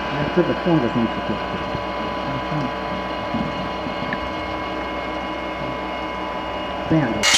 那这个缝子上去就可以。这样就。